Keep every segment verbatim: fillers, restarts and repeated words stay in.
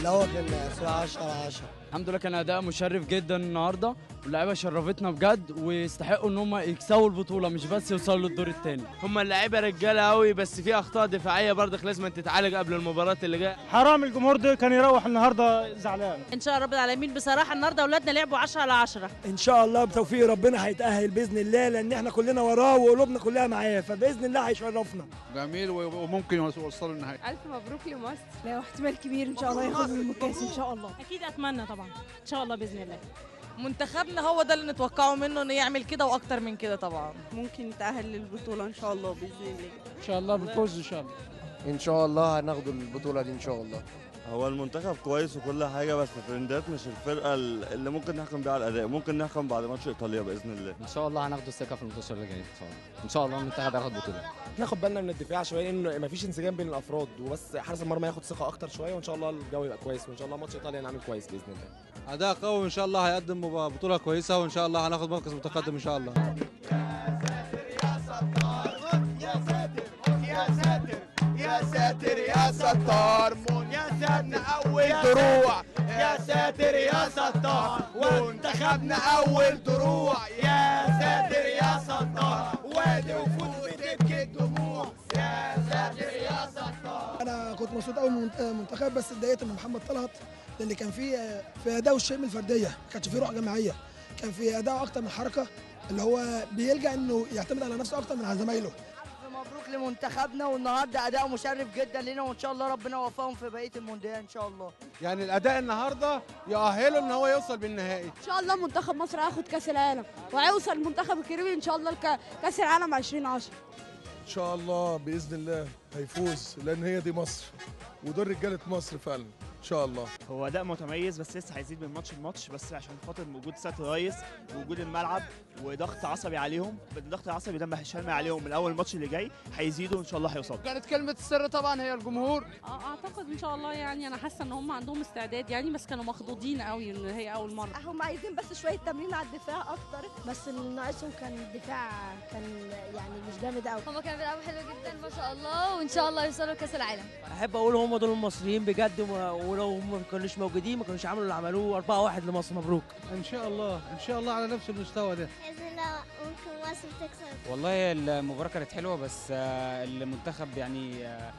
لا هو كان صراحة عشرة على عشرة. الحمد لله كان اداء مشرف جدا النهارده، واللعيبه شرفتنا بجد ويستحقوا ان هم يكسبوا البطوله مش بس يوصلوا للدور الثاني. هم اللعيبه رجاله قوي، بس في اخطاء دفاعيه برضك لازم تتعالج قبل المباراه اللي جايه. حرام الجمهور ده كان يروح النهارده زعلان. ان شاء الله رب العالمين بصراحه النهارده اولادنا لعبوا عشرة على عشرة. ان شاء الله بتوفيق ربنا هيتأهل باذن الله، لان احنا كلنا وراه وقلوبنا كلها معاه، فباذن الله هيشرفنا. جميل وممكن يوصلوا النهائي. الف مبروك لمصر. لا احتمال كبير ان شاء الله ياخد من الكاس ان شاء الله. اكيد اتمنى طبعا ان شاء الله باذن الله. منتخبنا هو ده اللي نتوقعه منه، انه يعمل كده واكتر من كده طبعا. ممكن نتأهل للبطولة ان شاء الله باذن الله. ان شاء الله بالفوز ان شاء الله. ان شاء الله هناخد البطوله دي ان شاء الله. هو المنتخب كويس وكل حاجه، بس الترندات مش الفرقه اللي ممكن نحكم بيها على الاداء. ممكن نحكم بعد ماتش ايطاليا باذن الله. ان شاء الله هناخد الثقه في الماتش اللي جاي ان شاء الله. ان شاء الله المنتخب هياخد بطوله. ناخد بالنا من الدفاع شويه، انه مفيش انسجام بين الافراد، وبس حارس المرمى ياخد ثقه اكتر شويه، وان شاء الله الجو يبقى كويس، وان شاء الله ماتش ايطاليا نعمل كويس باذن الله. اداء قوي وان شاء الله هيقدم بطوله كويسه، وان شاء الله هناخد مركز متقدم ان شاء الله. يا ساتر يا ساتر يا ستار، منتخبنا اول دروع. يا ساتر يا ستار، منتخبنا اول دروع. يا ساتر يا ستار، وادي وفوت بتبكي الدموع. يا ساتر يا ستار. انا كنت مبسوط قوي من المنتخب، بس اتضايقت من محمد طلعت، لان كان فيه في اداء الشيء الفرديه، ما كانش فيه روح جماعيه، كان في اداء اكتر من حركه، اللي هو بيلجأ انه يعتمد على نفسه اكتر من على زمايله. مبروك لمنتخبنا، والنهارده اداء مشرف جدا لنا، وان شاء الله ربنا يوفقهم في بقيه المونديال ان شاء الله. يعني الاداء النهارده يؤهله ان هو يوصل بالنهائي. ان شاء الله منتخب مصر هياخد كاس العالم، وهيوصل المنتخب الكاريبي ان شاء الله كاس العالم ألفين وعشرة. ان شاء الله باذن الله هيفوز، لان هي دي مصر ودول رجاله مصر فعلا ان شاء الله. هو اداء متميز، بس لسه هيزيد من ماتش لماتش، بس عشان خاطر وجود سات الريس ووجود الملعب وضغط عصبي عليهم. الضغط العصبي ده مش هيرمي عليهم من اول ماتش اللي جاي، هيزيدوا ان شاء الله هيوصلوا. كانت كلمه السر طبعا هي الجمهور. اعتقد ان شاء الله، يعني انا حاسه ان هم عندهم استعداد يعني، بس كانوا مخضوضين قوي ان هي اول مره. هم عايزين بس شويه تمرين على الدفاع اكتر، بس اللي ناقصهم كان الدفاع كان يعني مش جامد قوي. هم كانوا بيلعبوا حلو جدا ما شاء الله، وان شاء الله يوصلوا كاس العالم. احب اقول هم دول المصريين بجد، ولو هم ما كانوش موجودين ما كانوش عملوا اللي عملوه. أربعة واحد لمصر، مبروك. ان شاء الله ان شاء الله على نفس المستوى ده باذن الله ممكن مصر تكسب. والله المباراه كانت حلوه، بس المنتخب يعني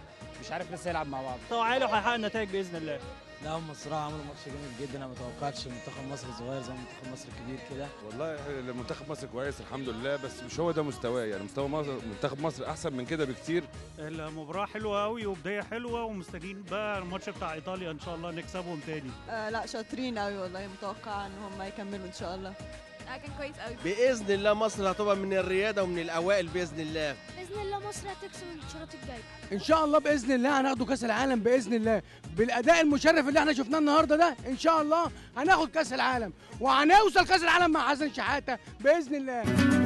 مش عارف لسه يلعب مع بعض. توعيله هيحقق النتائج باذن الله. لا هم الصراحه عملوا ماتش جامد جدا، انا ما توقعتش منتخب مصر صغير زي منتخب مصر الكبير كده. والله منتخب مصر كويس الحمد لله، بس مش هو ده مستواه، يعني مستوى مصر منتخب مصر احسن من كده بكتير. المباراه حلوه قوي وبدايه حلوه، ومستنيين بقى الماتش بتاع ايطاليا ان شاء الله نكسبهم تاني. آه لا شاطرين قوي والله، متوقعه ان هم يكملوا ان شاء الله. كان كويس قوي. باذن الله مصر هتبقى من الرياده ومن الاوائل باذن الله. باذن الله مصر هتكسب الشوط الجاي ان شاء الله باذن الله هناخدوا كاس العالم باذن الله، بالاداء المشرف اللي احنا شفناه النهارده ده ان شاء الله هناخد كاس العالم، وهنوصل كاس العالم مع حسن شحاته باذن الله.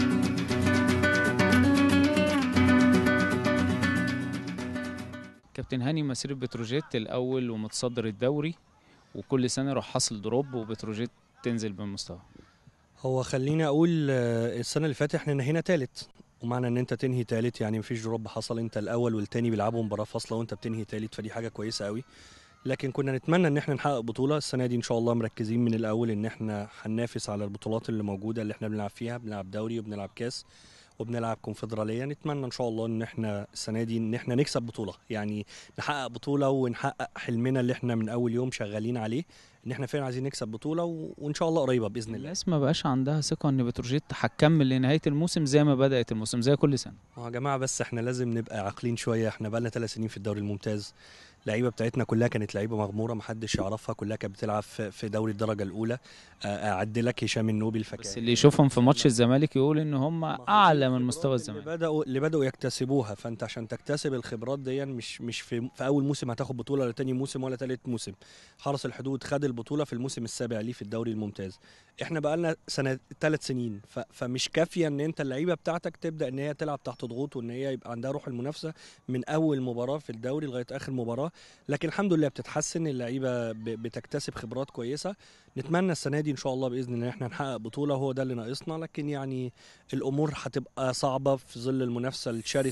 كابتن هاني مسيرة بتروجيت الاول ومتصدر الدوري، وكل سنه يروح حاصل دروب وبتروجيت تنزل بالمستوى. هو خليني اقول السنه اللي فاتت احنا نهينا ثالث، ومعنى ان انت تنهي ثالث يعني مفيش دروب حصل، انت الاول والثاني بيلعبوا مباراه فاصله وانت بتنهي ثالث، فدي حاجه كويسه قوي. لكن كنا نتمنى ان احنا نحقق بطوله السنه دي ان شاء الله، مركزين من الاول ان احنا هننافس على البطولات اللي موجوده اللي احنا بنلعب فيها، بنلعب دوري وبنلعب كاس وبنلعب كونفدراليه. نتمنى ان شاء الله ان احنا السنه دي ان احنا نكسب بطوله، يعني نحقق بطوله ونحقق حلمنا اللي احنا من اول يوم شغالين عليه، ان احنا فعلا عايزين نكسب بطوله و... وان شاء الله قريبه باذن الله. الناس ما بقاش عندها ثقه ان بتروجيت هتكمل لنهايه الموسم زي ما بدات الموسم زي كل سنه. يا جماعه بس احنا لازم نبقى عاقلين شويه، احنا بقى لنا ثلاث سنين في الدوري الممتاز، اللعيبه بتاعتنا كلها كانت لعيبه مغموره ما حدش يعرفها، كلها كانت بتلعب في دوري الدرجه الاولى. اعدلك هشام النوبي الفكاهي، بس اللي يشوفهم في ماتش الزمالك يقول ان هم اعلى من مستوى الزمالك. اللي بداوا اللي بداوا يكتسبوها، فانت عشان تكتسب الخبرات دي مش مش في, في اول موسم هتاخد بطوله ولا تاني موسم ولا تالت موسم. حرس الحدود خد البطوله في الموسم السابع ليه في الدوري الممتاز، احنا بقى لنا سنه ثلاث سنين، فمش كافيه ان انت اللعيبه بتاعتك تبدا ان هي تلعب تحت ضغوط وان هي يبقى عندها روح المنافسه من اول مباراه في الدوري لغايه اخر مباراه. لكن الحمد لله بتتحسن، اللعيبه بتكتسب خبرات كويسه. نتمنى السنه دي ان شاء الله باذن الله احنا نحقق بطوله، هو ده اللي ناقصنا، لكن يعني الامور هتبقى صعبه في ظل المنافسه الشرسه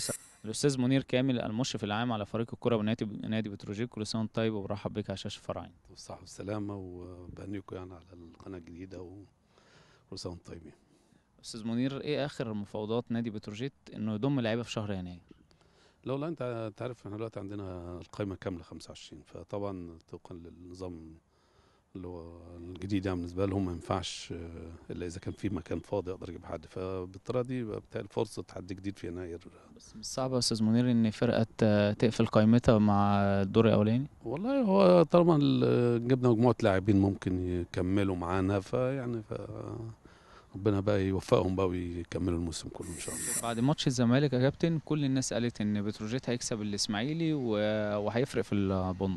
الاستاذ منير كامل المشرف العام على فريق الكره بنادي نادي بتروجيت، كل سنه وانت طيب وبرحب بك على شاشه فرعين. بالصحه والسلامه وبهنيكم يعني على القناه الجديده وكل سنه وانتم طيبين. استاذ منير، ايه اخر مفاوضات نادي بتروجيت انه يضم لعيبه في شهر يناير؟ لا والله انت عارف احنا دلوقتي عندنا القائمه كامله خمسة وعشرين، فطبعا طبقا للنظام اللي هو الجديد يعني بالنسبه لهم ما ينفعش الا اذا كان في مكان فاضي اقدر اجيب حد، فبالطريقه دي بالتالي فرصه حد جديد في يناير. بس مش صعب يا استاذ منير ان فرقه تقفل قائمتها مع الدور الاولاني؟ والله هو طالما جبنا مجموعه لاعبين ممكن يكملوا معانا، فيعني ف ربنا بقى يوفقهم بقى ويكملوا الموسم كله ان شاء الله. بعد ماتش الزمالك يا كابتن كل الناس قالت ان بتروجيت هيكسب الاسماعيلي وهيفرق في البونت.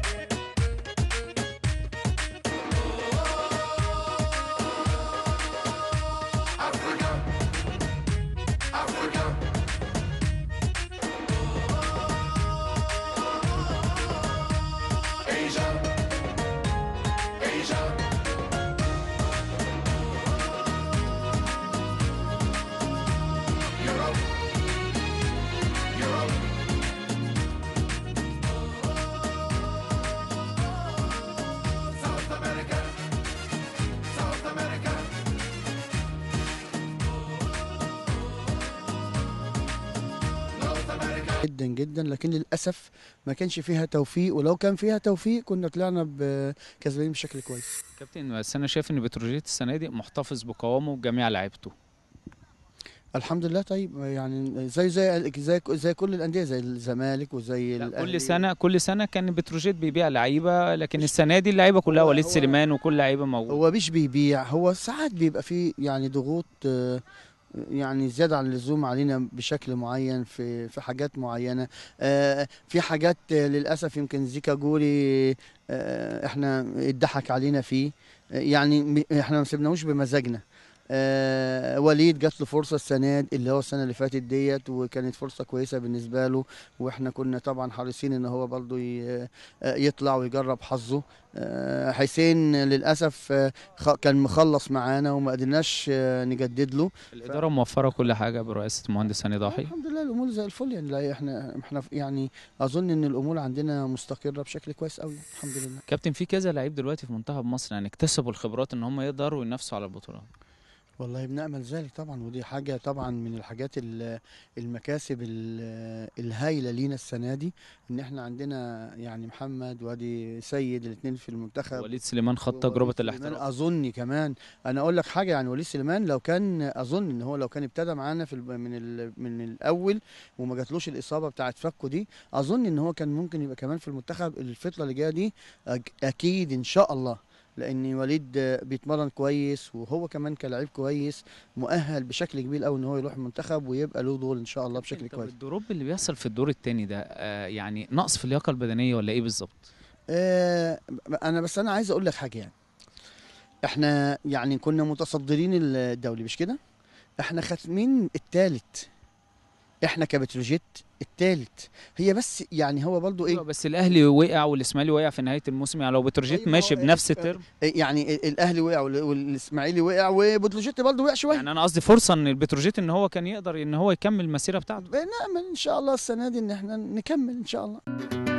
جدا جدا، لكن للاسف ما كانش فيها توفيق، ولو كان فيها توفيق كنا طلعنا كسبانين بشكل كويس. كابتن بس انا شايف ان بتروجيت السنه دي محتفظ بقوامه بجميع لعيبته. الحمد لله. طيب يعني زي زي زي زي كل الانديه، زي الزمالك وزي الاهلي. كل سنه كل سنه كان بتروجيت بيبيع لعيبه، لكن السنه دي اللعيبه كلها وليد سليمان وكل لعيبه موجوده. هو مش بيبيع، هو ساعات بيبقى فيه يعني ضغوط يعني زياده عن اللزوم علينا بشكل معين في في حاجات معينه. آه في حاجات للاسف يمكن زيكا جوري آه احنا اتضحك علينا فيه، آه يعني احنا ما سيبناهوش بمزاجنا. آه وليد جات له فرصه السنه اللي هو السنه اللي فاتت ديت، وكانت فرصه كويسه بالنسبه له، واحنا كنا طبعا حريصين ان هو برضه يطلع ويجرب حظه. آه حسين للاسف آه كان مخلص معانا وما قدرناش آه نجدد له. الاداره ف... موفره كل حاجه برئاسه المهندس هاني ضاحي. الحمد لله الامور زي الفل يعني. احنا احنا يعني اظن ان الامور عندنا مستقره بشكل كويس قوي الحمد لله. كابتن في كذا لعيب دلوقتي في منتخب مصر يعني اكتسبوا الخبرات ان هم يقدروا ينافسوا على البطولات. والله بنأمل ذلك طبعا، ودي حاجة طبعا من الحاجات المكاسب الهائلة لينا السنة دي، ان احنا عندنا يعني محمد وادي سيد الاثنين في المنتخب، وليد سليمان خد تجربة الاحتراف. اظن كمان انا اقول لك حاجة يعني وليد سليمان لو كان اظن ان هو لو كان ابتدى معانا في من من الاول وما جاتلوش الاصابة بتاعه فكه دي، اظن ان هو كان ممكن يبقى كمان في المنتخب الفترة اللي جاية دي اكيد ان شاء الله، لان وليد بيتمرن كويس وهو كمان كلاعب كويس مؤهل بشكل كبير قوي ان هو يروح المنتخب ويبقى له دور ان شاء الله بشكل كويس. الدروب اللي بيحصل في الدور الثاني ده آه يعني نقص في اللياقه البدنيه ولا ايه بالظبط؟ آه انا بس انا عايز اقول لك حاجه، يعني احنا يعني كنا متصدرين الدوري مش كده؟ احنا ختمين الثالث، احنا كبتروجيت الثالث، هي بس يعني هو برضو ايه، بس الاهلي وقع والاسماعيلي وقع في نهايه الموسم، يعني لو بتروجيت أيوة ماشي بنفس الترم يعني الاهلي وقع والاسماعيلي وقع وبتروجيت برضو وقع شويه، يعني انا قصدي فرصه ان البتروجيت ان هو كان يقدر ان هو يكمل المسيره بتاعته. بنامل ان شاء الله السنه دي ان احنا نكمل ان شاء الله.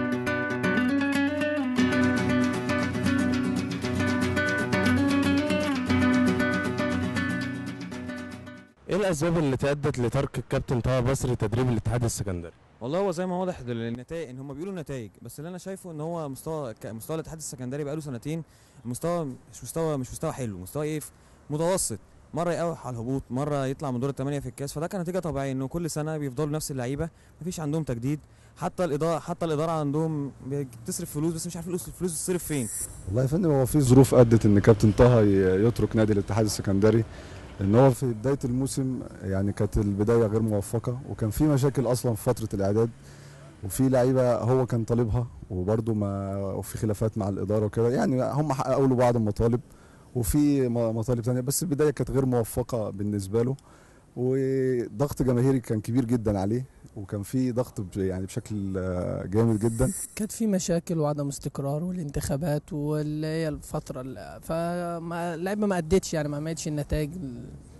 ايه الاسباب اللي ادت لترك الكابتن طه بصري تدريب الاتحاد السكندري؟ والله هو زي ما واضح النتائج ان هم بيقولوا نتائج، بس اللي انا شايفه ان هو مستوى مستوى الاتحاد السكندري بقاله سنتين المستوى مش مستوى مش مستوى حلو، مستوى ايه متوسط، مره يقاوح على الهبوط، مره يطلع من دور الثمانيه في الكاس، فده كان نتيجه طبيعيه انه كل سنه بيفضلوا نفس اللعيبه مفيش عندهم تجديد، حتى الاداره حتى الاداره عندهم بتصرف فلوس بس مش عارف الفلوس تصرف فين. والله يا فندم هو في ظروف ادت ان كابتن طه يترك نادي الاتحاد السكندري، ان هو في بدايه الموسم يعني كانت البدايه غير موفقه، وكان في مشاكل اصلا في فتره الاعداد، وفي لعيبه هو كان طالبها وبرده ما وفي خلافات مع الاداره وكده، يعني هم حققوا له بعض المطالب وفي مطالب ثانيه، بس البدايه كانت غير موفقه بالنسبه له، وضغط جماهيري كان كبير جدا عليه، وكان في ضغط يعني بشكل جامد جدا. كانت في مشاكل وعدم استقرار والانتخابات واللي هي الفتره فاللعيبه ما ادتش يعني ما عملتش النتائج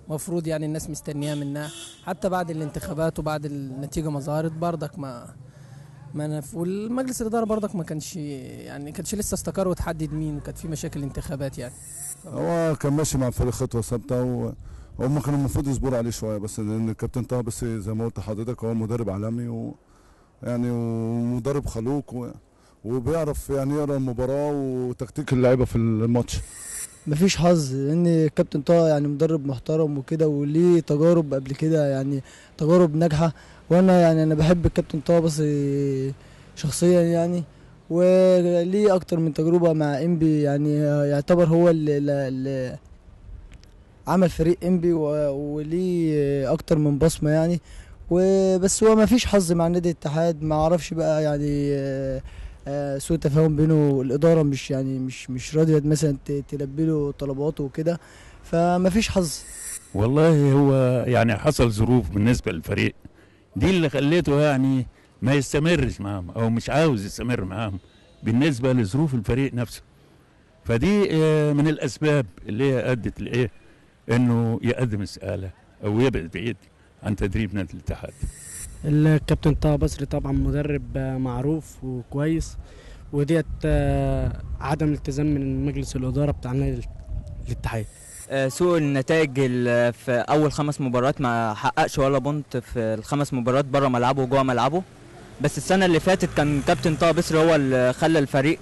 مفروض يعني الناس مستنياه منها، حتى بعد الانتخابات وبعد النتيجه ما ظهرت برضك ما ما نف... والمجلس الاداره برضك ما كانش يعني كانش لسه استقر وتحدد مين، وكانت في مشاكل انتخابات يعني. هو كان ماشي مع الفريق خطوه ثابته و... هم كانوا المفروض يصبروا عليه شويه، بس لان الكابتن طه بس زي ما قلت لحضرتك هو مدرب عالمي و يعني ومدرب خلوق و... وبيعرف يعني يقرا المباراه وتكتيك اللعيبه في الماتش. مفيش حظ، لان الكابتن طه يعني مدرب محترم وكده وليه تجارب قبل كده، يعني تجارب ناجحه، وانا يعني انا بحب الكابتن طه بس شخصيا يعني، وليه اكتر من تجربه مع انبي، يعني يعتبر هو اللي, اللي عمل فريق انبي وليه اكتر من بصمه يعني. وبس هو مفيش حظ مع نادي الاتحاد، ما اعرفش بقى يعني سوء تفاهم بينه، الاداره مش يعني مش مش راضيه مثلا تلبي له طلباته وكده، فمفيش حظ. والله هو يعني حصل ظروف بالنسبه للفريق دي اللي خليته يعني ما يستمرش معاهم او مش عاوز يستمر معاهم بالنسبه لظروف الفريق نفسه، فدي من الاسباب اللي هي ادت لايه انه يقدم استقاله او يبعد بعيد عن تدريب نادي الاتحاد. الكابتن طه بصري طبعا مدرب معروف وكويس، وديت عدم الالتزام من مجلس الاداره بتاع نادي الاتحاد. سوء النتائج في اول خمس مباريات، ما حققش ولا بونت في الخمس مباريات بره ملعبه وجوه ملعبه، بس السنه اللي فاتت كان كابتن طه بصري هو اللي خلى الفريق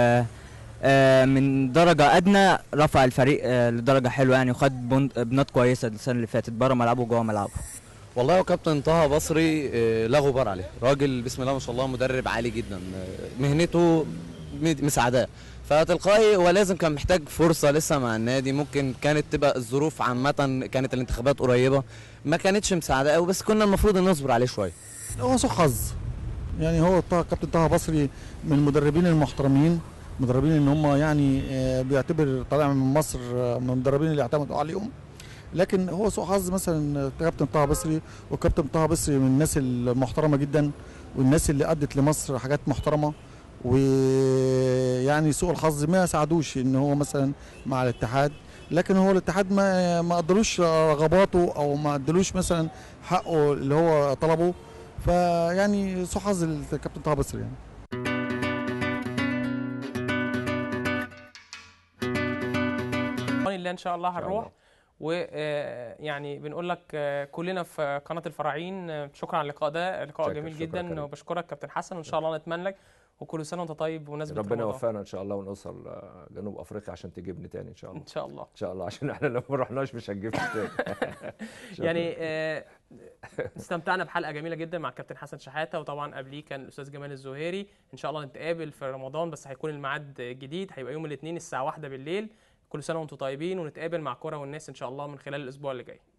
من درجه ادنى رفع الفريق لدرجه حلوه يعني، وخد بنات كويسه السنه اللي فاتت بره ملعبه وجوه ملعبه. والله كابتن طه بصري لا غبار عليه، راجل بسم الله ما شاء الله مدرب عالي جدا، مهنته مساعداه، فتلقائي هو لازم كان محتاج فرصه لسه مع النادي، ممكن كانت تبقى الظروف عامه، كانت الانتخابات قريبه ما كانتش مساعده قوي، بس كنا المفروض نصبر عليه شويه. هو سوء حظ يعني، هو طه كابتن طه بصري من المدربين المحترمين، مدربين ان هم يعني بيعتبر طالع من مصر من المدربين اللي اعتمدوا عليهم، لكن هو سوء حظ مثلا كابتن طه بصري، وكابتن طه بصري من الناس المحترمه جدا والناس اللي ادت لمصر حاجات محترمه، ويعني سوء الحظ ما ساعدوش ان هو مثلا مع الاتحاد، لكن هو الاتحاد ما ما قدروش رغباته او ما ادلوش مثلا حقه اللي هو طلبه، فيعني سوء حظ الكابتن طه بصري يعني. الله ان شاء الله هنروح، ويعني بنقول لك كلنا في قناه الفراعين شكرا على اللقاء ده، لقاء جميل جدا، وبشكرك كابتن حسن، وان شاء الله نتمنى لك وكل سنه وانت طيب بمناسبه ربنا يوفقنا ان شاء الله ونوصل جنوب افريقيا عشان تجيبني تاني ان شاء الله. ان شاء الله ان شاء الله، عشان احنا لو ما رحناش مش هتجيبني تاني. يعني استمتعنا بحلقه جميله جدا مع الكابتن حسن شحاته، وطبعا قبليه كان الاستاذ جمال الزهيري. ان شاء الله نتقابل في رمضان، بس هيكون الميعاد جديد، هيبقى يوم الاثنين الساعه واحدة بالليل. كل سنه وانتم طيبين، ونتقابل مع كرة والناس ان شاء الله من خلال الاسبوع اللي جاي.